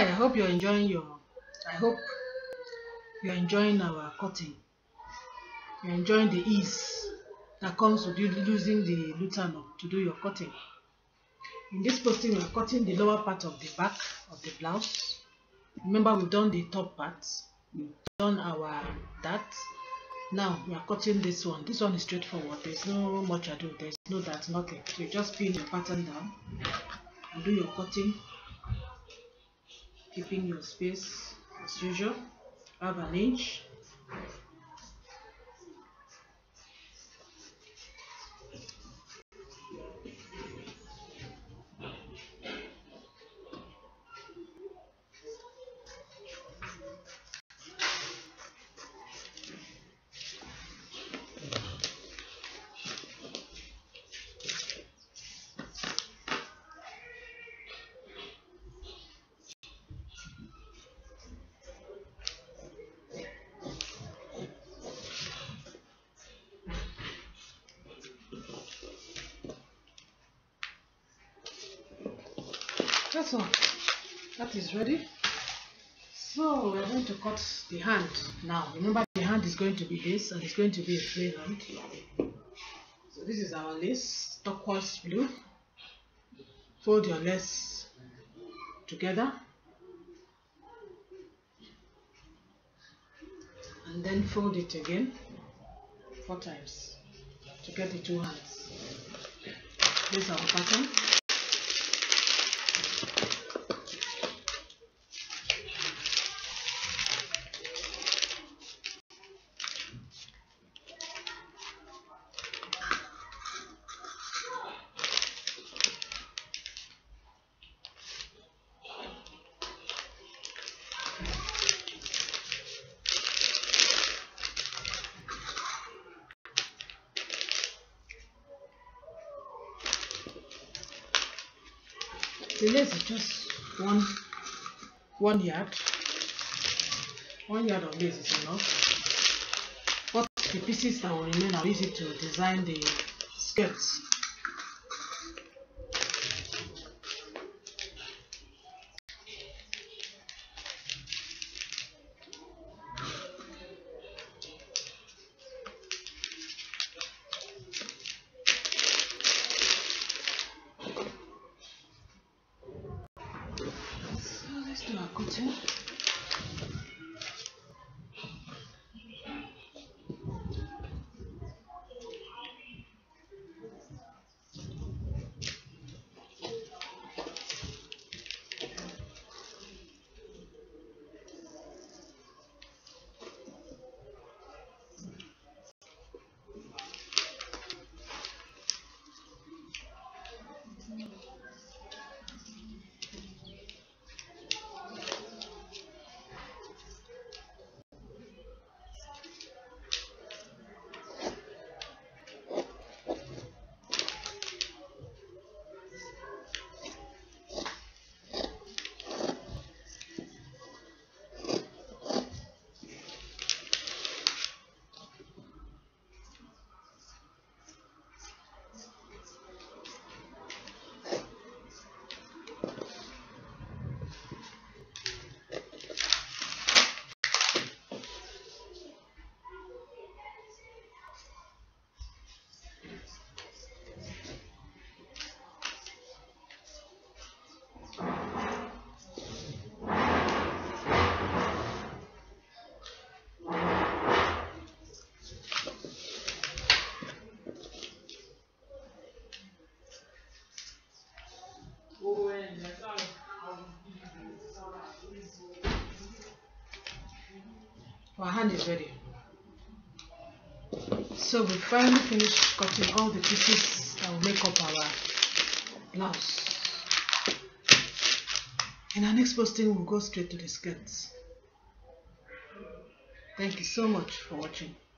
Hi, I hope you're enjoying our cutting. You're enjoying the ease that comes with you using the Lutano to do your cutting. In this posting, we're cutting the lower part of the back of the blouse. Remember, we've done the top part. We've done our that. Now we are cutting this one. This one is straightforward. There's no much ado. There's no that, nothing. So you just pin your pattern down and do your cutting, keeping your space as usual. Have an inch. That's all. That is ready. So we're going to cut the hand now. Remember, the hand is going to be this, and it's going to be a free hand. So this is our lace, turquoise blue. Fold your lace together and then fold it again 4 times to get the 2 hands. This is our pattern. The lace is just one yard. 1 yard of lace is enough. But the pieces that will remain, I'll use it to design the skirts. So let's do our cutting. Our hand is ready. So we finally finished cutting all the pieces that will make up our blouse. In our next posting, we'll go straight to the skirts. Thank you so much for watching.